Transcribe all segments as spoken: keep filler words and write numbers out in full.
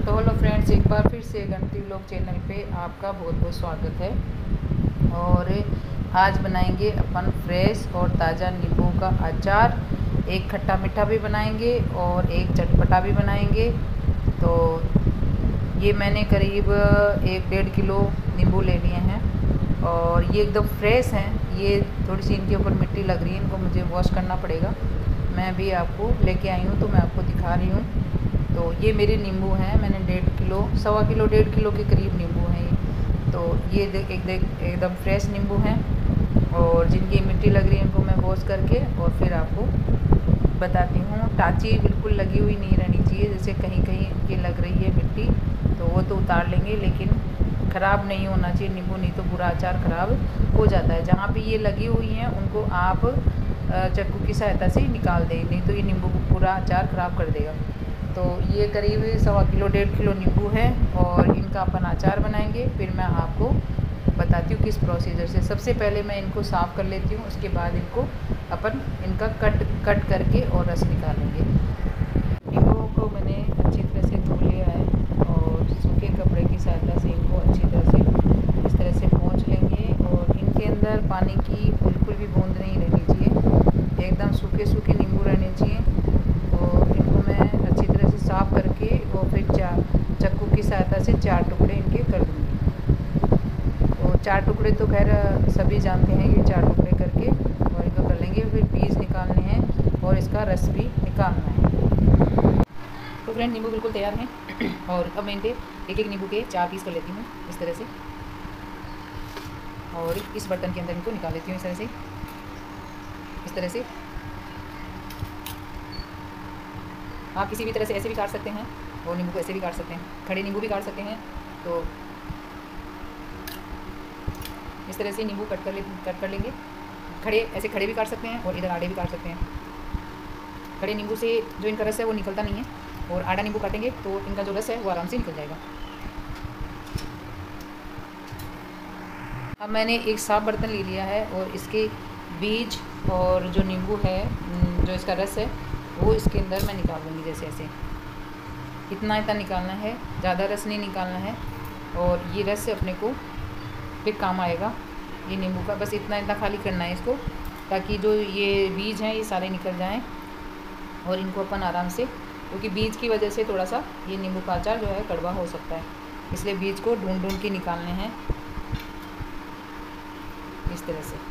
तो hello friends, एक बार फिर से गणपति व्लॉग चैनल पे आपका बहुत बहुत स्वागत है। और आज बनाएंगे अपन फ्रेश और ताज़ा नींबू का अचार। एक खट्टा मीठा भी बनाएंगे और एक चटपटा भी बनाएंगे। तो ये मैंने करीब एक डेढ़ किलो नींबू ले लिए हैं और ये एकदम फ्रेश हैं। ये थोड़ी सी इनके ऊपर मिट्टी लग रही है, इनको मुझे वॉश करना पड़ेगा। मैं भी आपको लेके आई हूँ तो मैं आपको दिखा रही हूँ। तो ये मेरे नींबू हैं, मैंने डेढ़ किलो सवा किलो डेढ़ किलो के करीब नींबू हैं ये। तो ये देख एक देख एकदम फ्रेश नींबू हैं और जिनकी मिट्टी लग रही है उनको मैं वॉश करके और फिर आपको बताती हूँ। टाँची बिल्कुल लगी हुई नहीं रहनी चाहिए, जैसे कहीं कहीं इनकी लग रही है मिट्टी तो वो तो उतार लेंगे, लेकिन ख़राब नहीं होना चाहिए नींबू, नहीं तो पूरा अचार ख़राब हो जाता है। जहाँ पे ये लगी हुई हैं उनको आप चाकू की सहायता से निकाल दें, नहीं तो ये नींबू पूरा अचार ख़राब कर देगा। तो ये करीब सवा किलो डेढ़ किलो नींबू है और इनका अपन अचार बनाएंगे। फिर मैं आपको बताती हूँ किस प्रोसीजर से। सबसे पहले मैं इनको साफ़ कर लेती हूँ, उसके बाद इनको अपन इनका कट कट करके और रस निकालेंगे। नींबू को मैंने अच्छी तरह से धो लिया है और सूखे कपड़े की सहायता से इनको अच्छी तरह से इस तरह से पोंछ लेंगे। और इनके अंदर पानी की बिल्कुल भी बूंद नहीं रहनी चाहिए, एकदम सूखे सूखे नींबू रहने चाहिए। तो इनको मैं अच्छी तरह से साफ़ करके और फिर चार चाकू की सहायता से चार टुकड़े इनके कर दूँगी। तो चार टुकड़े तो खैर सभी जानते हैं कि चार टुकड़े करके और इनको कर लेंगे। फिर बीज निकालने हैं और इसका रस भी निकालना है। तो फ्रेंड, नींबू बिल्कुल तैयार हैं और अब मैं इनके एक एक नींबू के चार पीस कर लेती हूँ इस तरह से, और इस बर्तन के अंदर इनको निकाल लेती हूँ इस तरह से इस तरह से। आप किसी भी तरह से ऐसे भी काट सकते हैं और नींबू को ऐसे भी काट सकते हैं, खड़े नींबू भी काट सकते हैं। तो इस तरह से नींबू कट कर ले कट कर लेंगे। खड़े ऐसे खड़े भी काट सकते हैं और इधर आड़े भी काट सकते हैं। खड़े नींबू से जो इनका रस है वो निकलता नहीं है, और आड़ा नींबू काटेंगे तो इनका जो रस है वो आराम से निकल जाएगा। अब मैंने एक साफ बर्तन ले लिया है और इसके बीज और जो नींबू है, जो इसका रस है, वो इसके अंदर मैं निकाल लूँगी। जैसे ऐसे इतना इतना निकालना है, ज़्यादा रस नहीं निकालना है। और ये रस से अपने को फिर काम आएगा ये नींबू का, बस इतना इतना खाली करना है इसको, ताकि जो ये बीज हैं ये सारे निकल जाएं और इनको अपन आराम से, क्योंकि बीज की वजह से थोड़ा सा ये नींबू का अचार जो है कड़वा हो सकता है, इसलिए बीज को ढूंढ ढूंढ के निकालने हैं इस तरह से।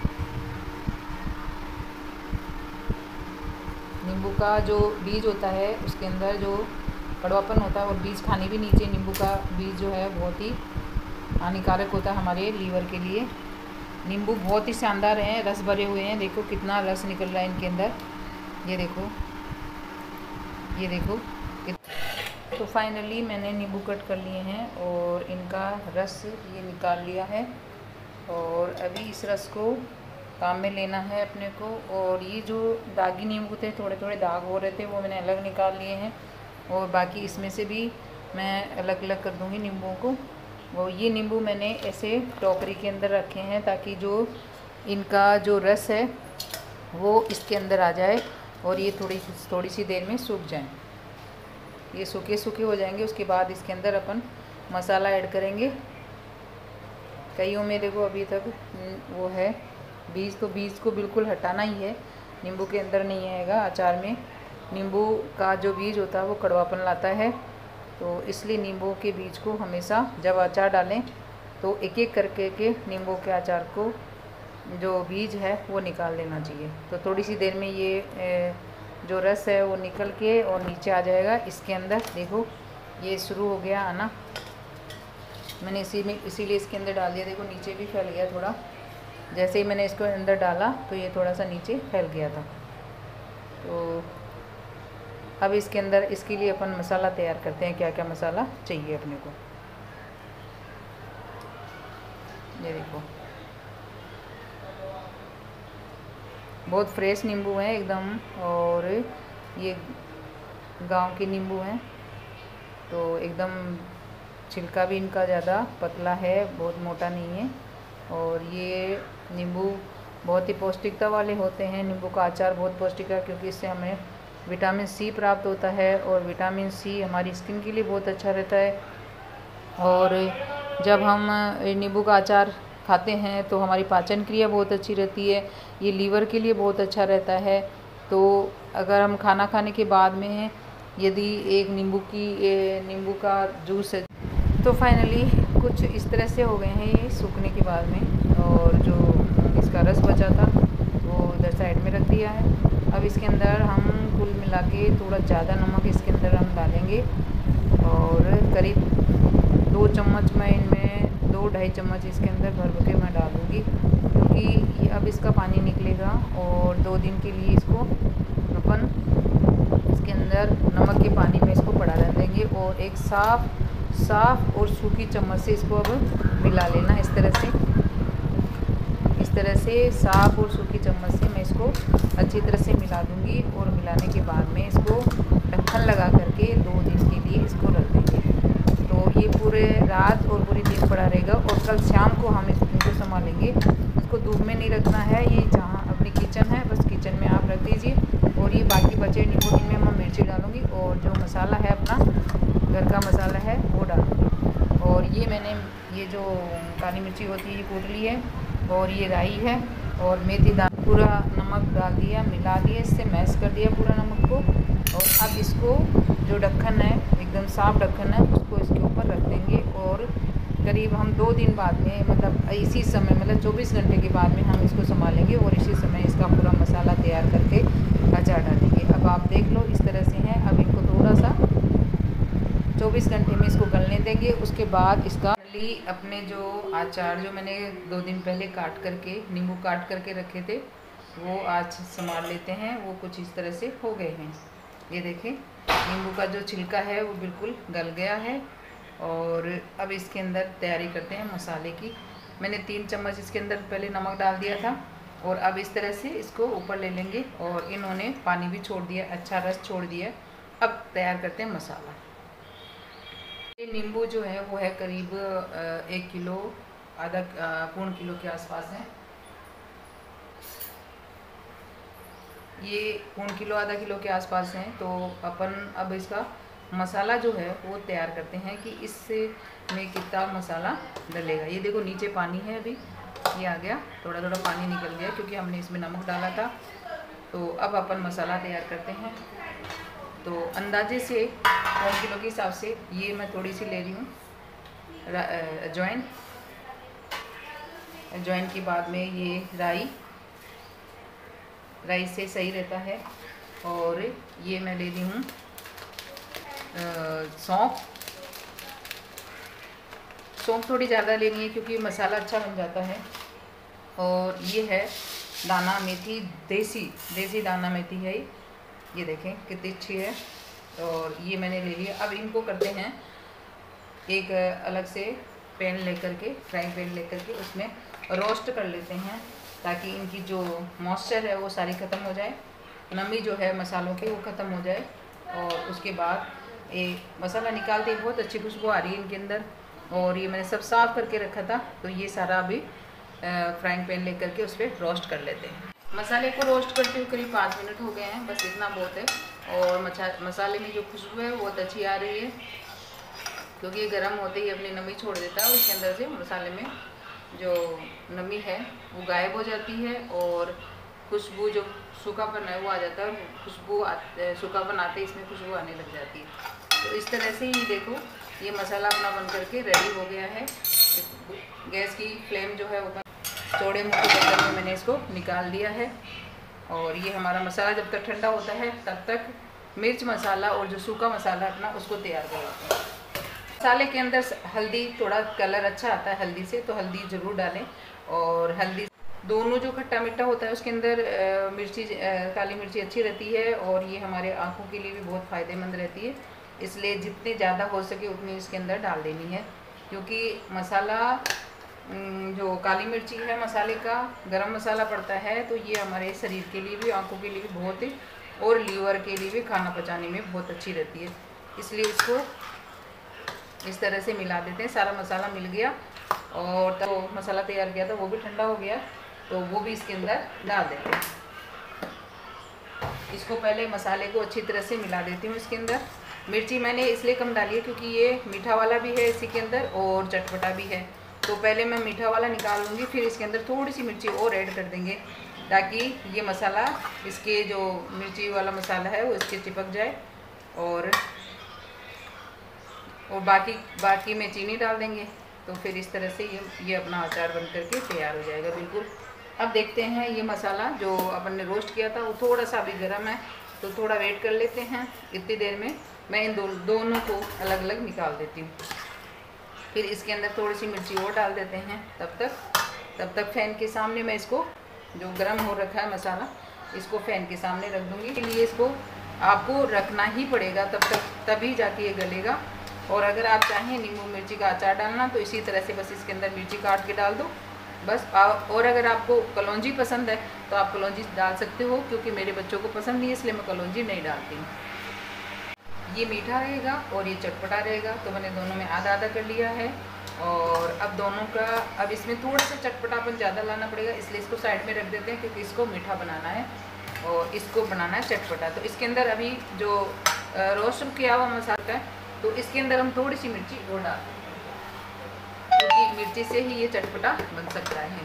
नींबू का जो बीज होता है उसके अंदर जो कड़वापन होता है, और बीज खाने भी नहीं चाहिए। नींबू का बीज जो है बहुत ही हानिकारक होता है हमारे लीवर के लिए। नींबू बहुत ही शानदार हैं, रस भरे हुए हैं। देखो कितना रस निकल रहा है इनके अंदर, ये देखो ये देखो। तो फाइनली मैंने नींबू कट कर लिए हैं और इनका रस ये निकाल लिया है, और अभी इस रस को काम में लेना है अपने को। और ये जो दागी नींबू थे, थोड़े थोड़े दाग हो रहे थे, वो मैंने अलग निकाल लिए हैं, और बाकी इसमें से भी मैं अलग अलग कर दूँगी नींबुओं को। वो ये नींबू मैंने ऐसे टोकरी के अंदर रखे हैं ताकि जो इनका जो रस है वो इसके अंदर आ जाए और ये थोड़ी थोड़ी सी देर में सूख जाएं। ये सूखे सूखे हो जाएंगे, उसके बाद इसके अंदर अपन मसाला ऐड करेंगे। कईयों में देखो अभी तक वो है बीज, तो बीज को बिल्कुल हटाना ही है, नींबू के अंदर नहीं आएगा अचार में। नींबू का जो बीज होता है वो कड़वापन लाता है, तो इसलिए नींबू के बीज को हमेशा जब अचार डालें तो एक एक करके के नींबू के अचार को जो बीज है वो निकाल लेना चाहिए। तो थोड़ी सी देर में ये जो रस है वो निकल के और नीचे आ जाएगा इसके अंदर। देखो ये शुरू हो गया आना, मैंने इसी में इसीलिए इसके अंदर डाल दिया। देखो नीचे भी फैल गया थोड़ा, जैसे ही मैंने इसको अंदर डाला तो ये थोड़ा सा नीचे फैल गया था। तो अब इसके अंदर इसके लिए अपन मसाला तैयार करते हैं, क्या क्या मसाला चाहिए अपने को। ये देखो बहुत फ्रेश नींबू हैं एकदम, और ये गांव के नींबू हैं, तो एकदम छिलका भी इनका ज़्यादा पतला है, बहुत मोटा नहीं है। और ये नींबू बहुत ही पौष्टिकता वाले होते हैं। नींबू का अचार बहुत पौष्टिक है, क्योंकि इससे हमें विटामिन सी प्राप्त होता है और विटामिन सी हमारी स्किन के लिए बहुत अच्छा रहता है। और जब हम नींबू का अचार खाते हैं तो हमारी पाचन क्रिया बहुत अच्छी रहती है, ये लीवर के लिए बहुत अच्छा रहता है। तो अगर हम खाना खाने के बाद में यदि एक नींबू की नींबू का जूस है तो फाइनली कुछ इस तरह से हो गए हैं ये सूखने के बाद में। और जो इसका रस बचा था वो उधर साइड में रख दिया है। अब इसके अंदर हम कुल मिला के थोड़ा ज़्यादा नमक इसके अंदर हम डालेंगे और करीब दो चम्मच मैं इनमें दो ढाई चम्मच इसके अंदर भर भर के मैं डालूँगी, क्योंकि ये अब इसका पानी निकलेगा और दो दिन के लिए इसको अपन इसके अंदर नमक के पानी में इसको पड़ा रहने देंगे। और एक साफ़ साफ़ और सूखी चम्मच से इसको अब मिला लेना, इस तरह से इस तरह से साफ़ और सूखी चम्मच से मैं इसको अच्छी तरह से मिला दूँगी। और मिलाने के बाद में इसको ढक्कन लगा करके दो दिन के लिए इसको रख देंगे। तो ये पूरे रात और पूरी दिन पड़ा रहेगा और कल शाम को हम इसको संभालेंगे। इसको धूप में नहीं रखना है, ये जहाँ अपनी किचन है बस किचन में आप रख दीजिए। और ये बाकी बचे नींबू इनमें मैं मिर्ची डालूँगी और जो मसाला है अपना घर का मसाला है वो डालूँगी। और ये मैंने ये जो काली मिर्ची होती है ये कूट ली है और ये राई है और मेथी दाना, पूरा नमक डाल दिया, मिला दिया, इससे मैश कर दिया पूरा नमक को। और अब इसको जो ढक्कन है एकदम साफ ढक्कन है उसको इसके ऊपर रख देंगे। और करीब हम दो दिन बाद में मतलब इसी समय मतलब चौबीस घंटे के बाद में हम इसको संभालेंगे और इसी समय इसका पूरा मसाला तैयार करके अचार डालेंगे। अब आप देख लो इस तरह से हैं। अब इनको थोड़ा सा चौबीस घंटे में इसको गलने देंगे। उसके बाद इसका ली अपने जो अचार जो मैंने दो दिन पहले काट करके नींबू काट करके रखे थे वो आज संभाल लेते हैं। वो कुछ इस तरह से हो गए हैं। ये देखें नींबू का जो छिलका है वो बिल्कुल गल गया है। और अब इसके अंदर तैयारी करते हैं मसाले की। मैंने तीन चम्मच इसके अंदर पहले नमक डाल दिया था और अब इस तरह से इसको ऊपर ले लेंगे। और इन्होंने पानी भी छोड़ दिया, अच्छा रस छोड़ दिया। अब तैयार करते हैं मसाला। ये नींबू जो है वो है करीब एक किलो आधा पौन किलो के आसपास है। ये पौन किलो आधा किलो के आसपास हैं। तो अपन अब इसका मसाला जो है वो तैयार करते हैं कि इससे में कितना मसाला डलेगा। ये देखो नीचे पानी है, अभी ये आ गया, थोड़ा थोड़ा पानी निकल गया क्योंकि हमने इसमें नमक डाला था। तो अब अपन मसाला तैयार करते हैं। तो अंदाजे से पौन किलो के हिसाब से ये मैं थोड़ी सी ले रही हूँ अजवाइन। अजवाइन के बाद में ये राई, राई से सही रहता है। और ये मैं ले रही हूँ सौंफ। सौंफ थोड़ी ज़्यादा लेनी है क्योंकि मसाला अच्छा बन जाता है। और ये है दाना मेथी, देसी देसी दाना मेथी है ये ये देखें कितनी अच्छी है। और ये मैंने ले लिया। अब इनको करते हैं एक अलग से पैन लेकर के, फ्राइंग पैन लेकर के उसमें रोस्ट कर लेते हैं ताकि इनकी जो मॉइस्चर है वो सारी ख़त्म हो जाए, नमी जो है मसालों की वो ख़त्म हो जाए। और उसके बाद एक मसाला निकालते ही बहुत अच्छी खुशबू आ रही है इनके अंदर। और ये मैंने सब साफ़ करके रखा था। तो ये सारा अभी फ्राइंग पैन लेकर के उस पर रोस्ट कर लेते हैं। मसाले को रोस्ट करते हुए करीब पाँच मिनट हो गए हैं, बस इतना बहुत है। और मचा मसाले में जो खुशबू है वो बहुत अच्छी आ रही है क्योंकि ये गर्म होते ही अपनी नमी छोड़ देता है। उसके अंदर से मसाले में जो नमी है वो गायब हो जाती है और खुशबू जो सूखापन है वो आ जाता है। खुशबू सूखापन आते ही इसमें खुशबू आने लग जाती है। तो इस तरह से ये देखो ये मसाला अपना बन करके रेडी हो गया है। गैस की फ्लेम जो है वो चौड़े मुँह के बर्तन में मैंने इसको निकाल दिया है। और ये हमारा मसाला जब तक ठंडा होता है तब तक मिर्च मसाला और जो सूखा मसाला अपना उसको तैयार कर लेते हैं। मसाले के अंदर हल्दी, थोड़ा कलर अच्छा आता है हल्दी से, तो हल्दी ज़रूर डालें। और हल्दी दोनों जो खट्टा मीठा होता है उसके अंदर मिर्ची, काली मिर्ची अच्छी रहती है और ये हमारे आँखों के लिए भी बहुत फ़ायदेमंद रहती है। इसलिए जितने ज़्यादा हो सके उतनी इसके अंदर डाल देनी है क्योंकि मसाला जो काली मिर्ची है मसाले का गरम मसाला पड़ता है तो ये हमारे शरीर के लिए भी, आँखों के लिए भी बहुत ही, और लीवर के लिए भी खाना पचाने में बहुत अच्छी रहती है। इसलिए इसको इस तरह से मिला देते हैं। सारा मसाला मिल गया और तो मसाला तैयार किया था वो भी ठंडा हो गया तो वो भी इसके अंदर डाल देते हैं। इसको पहले मसाले को अच्छी तरह से मिला देती हूँ। इसके अंदर मिर्ची मैंने इसलिए कम डाली है क्योंकि ये मीठा वाला भी है इसी के अंदर और चटपटा भी है। तो पहले मैं मीठा वाला निकाल लूँगी, फिर इसके अंदर थोड़ी सी मिर्ची और ऐड कर देंगे ताकि ये मसाला, इसके जो मिर्ची वाला मसाला है वो इसके चिपक जाए। और और बाकी बाकी में चीनी डाल देंगे। तो फिर इस तरह से ये ये अपना अचार बन करके तैयार हो जाएगा बिल्कुल। अब देखते हैं, ये मसाला जो अपन ने रोस्ट किया था वो थोड़ा सा अभी गर्म है, तो थोड़ा वेट कर लेते हैं। इतनी देर में मैं इन दो, दोनों को अलग अलग निकाल देती हूँ। फिर इसके अंदर थोड़ी सी मिर्ची और डाल देते हैं। तब तक तब तक फैन के सामने मैं इसको, जो गर्म हो रखा है मसाला, इसको फैन के सामने रख दूँगी। इसलिए इसको आपको रखना ही पड़ेगा, तब तक तभी जाके ये गलेगा। और अगर आप चाहें नींबू मिर्ची का अचार डालना तो इसी तरह से बस इसके अंदर मिर्ची काट के डाल दो बस। और अगर आपको कलौंजी पसंद है तो आप कलौंजी डाल सकते हो, क्योंकि मेरे बच्चों को पसंद नहीं है इसलिए मैं कलौंजी नहीं डालती हूँ। ये मीठा रहेगा और ये चटपटा रहेगा। तो मैंने दोनों में आधा आधा कर लिया है। और अब दोनों का, अब इसमें थोड़ा सा चटपटापन ज़्यादा लाना पड़ेगा, इसलिए इसको साइड में रख देते हैं क्योंकि इसको मीठा बनाना है और इसको बनाना है चटपटा। तो इसके अंदर अभी जो रोस्ट किया हुआ मसाला है, तो इसके अंदर हम थोड़ी सी मिर्ची और डाल देंगे क्योंकि मिर्ची से ही ये चटपटा बन सकता है।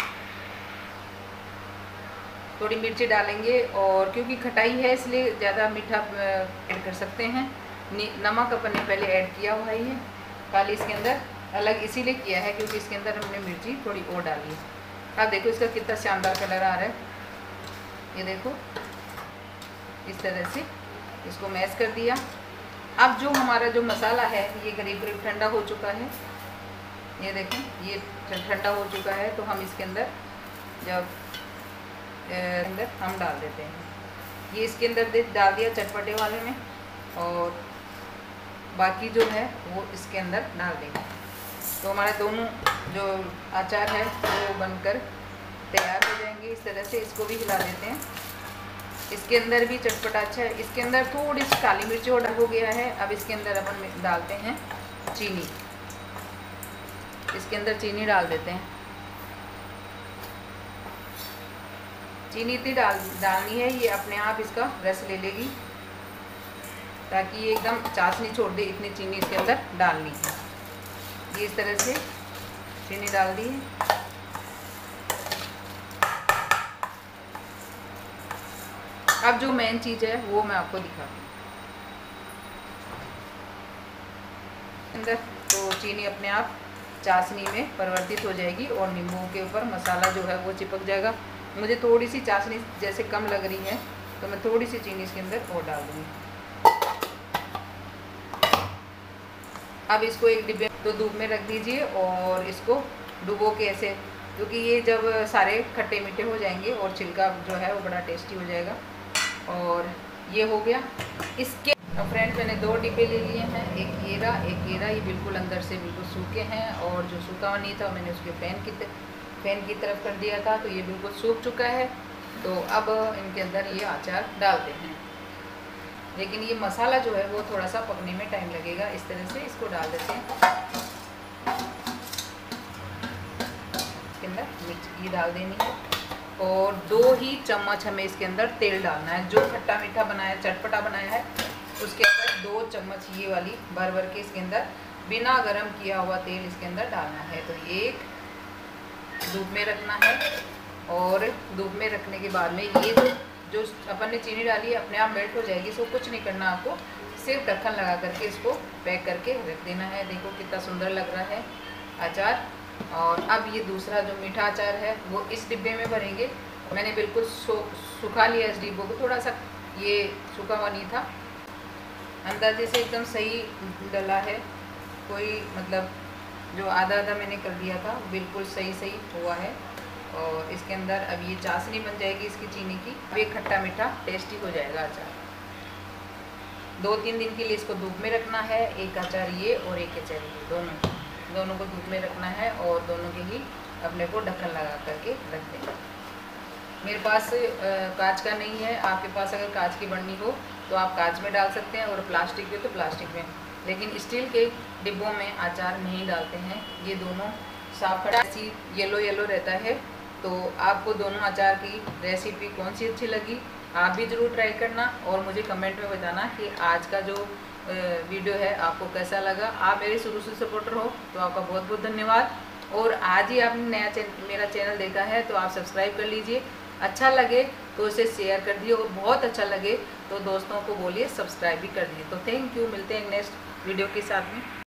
थोड़ी मिर्ची डालेंगे और क्योंकि खटाई है इसलिए ज़्यादा मीठा ऐड कर सकते हैं। नमक अपन ने पहले ऐड किया हुआ ही है, खाली इसके अंदर अलग इसीलिए किया है क्योंकि इसके अंदर हमने मिर्ची थोड़ी और डाली है। अब देखो इसका कितना शानदार कलर आ रहा है, ये देखो। इस तरह से इसको मैश कर दिया। अब जो हमारा जो मसाला है ये करीब करीब ठंडा हो चुका है, ये देखें ये ठंडा हो चुका है। तो हम इसके अंदर जब अंदर हम डाल देते हैं, ये इसके अंदर डाल दिया चटपटे वाले में, और बाकी जो है वो इसके अंदर डाल देंगे। तो हमारे दोनों जो अचार है वो बनकर तैयार हो जाएंगे। इस तरह से इसको भी हिला देते हैं। इसके अंदर भी चटपटा अच्छा है। इसके अंदर थोड़ी सी काली मिर्च और हो गया है। अब इसके अंदर अपन डालते हैं चीनी, इसके अंदर चीनी डाल देते हैं। चीनी इतनी डाल डालनी है ये अपने आप इसका रस ले लेगी, ताकि ये एकदम चाशनी छोड़ दे, इतनी चीनी इसके अंदर डालनी है। ये इस तरह से चीनी डाल दी है। अब जो मेन चीज़ है वो मैं आपको दिखा दूँ अंदर। तो चीनी अपने आप चाशनी में परिवर्तित हो जाएगी और नींबू के ऊपर मसाला जो है वो चिपक जाएगा। मुझे थोड़ी सी चाशनी जैसे कम लग रही है तो मैं थोड़ी सी चीनी इसके अंदर और डाल दूँगी। अब इसको एक डिब्बे तो धूप में रख दीजिए और इसको डुबो के ऐसे, क्योंकि ये जब सारे खट्टे मीठे हो जाएंगे और छिलका जो है वो बड़ा टेस्टी हो जाएगा। और ये हो गया। इसके फ्रेंड्स मैंने दो डिब्बे ले लिए हैं, एक येरा एक येरा। ये बिल्कुल अंदर से बिल्कुल सूखे हैं और जो सूखा हुआ नहीं था मैंने उसके फैन की फैन की तरफ कर दिया था, तो ये बिल्कुल सूख चुका है। तो अब इनके अंदर ये अचार डालते हैं, लेकिन ये मसाला जो है वो थोड़ा सा पकने में टाइम लगेगा। इस तरह से इसको डाल देते हैं। इसके अंदर मिर्च ये डाल देनी है और दो ही चम्मच हमें इसके अंदर तेल डालना है। जो खट्टा मीठा बनाया चटपटा बनाया है उसके अंदर दो चम्मच ये वाली भर भर के इसके अंदर बिना गरम किया हुआ तेल इसके अंदर डालना है। तो एक धूप में रखना है और धूप में रखने के बाद में ये जो जो अपन ने चीनी डाली है अपने आप मेल्ट हो जाएगी। इसको कुछ नहीं करना आपको, सिर्फ ढक्कन लगा करके इसको पैक करके रख देना है। देखो कितना सुंदर लग रहा है अचार। और अब ये दूसरा जो मीठा अचार है वो इस डिब्बे में भरेंगे। मैंने बिल्कुल सुखा लिया इस डिब्बे को, थोड़ा सा ये सूखा हुआ नहीं था, अंदाजे से एकदम सही डला है। कोई मतलब जो आधा आधा मैंने कर दिया था बिल्कुल सही सही हुआ है। और इसके अंदर अब ये चाशनी बन जाएगी इसकी चीनी की। अब ये खट्टा मीठा टेस्टी हो जाएगा अचार। दो तीन दिन के लिए इसको धूप में रखना है। एक अचार ये और एक अचार ये, दोनों दोनों को धूप में रखना है और दोनों के ही अपने को ढक्कन लगा करके रख देना। मेरे पास कांच का नहीं है, आपके पास अगर कांच की बर्नी हो तो आप कांच में डाल सकते हैं और प्लास्टिक के तो प्लास्टिक में, लेकिन स्टील के डिब्बों में अचार नहीं डालते हैं। ये दोनों साफ सी येलो येलो रहता है। तो आपको दोनों अचार की रेसिपी कौन सी अच्छी लगी आप भी ज़रूर ट्राई करना और मुझे कमेंट में बताना कि आज का जो वीडियो है आपको कैसा लगा। आप मेरे शुरू से सपोर्टर हो तो आपका बहुत बहुत धन्यवाद। और आज ही आपने नया चैनल मेरा चैनल देखा है तो आप सब्सक्राइब कर लीजिए। अच्छा लगे तो इसे शेयर कर दिए और बहुत अच्छा लगे तो दोस्तों को बोलिए सब्सक्राइब भी कर दिए। तो थैंक यू, मिलते हैं नेक्स्ट वीडियो के साथ में।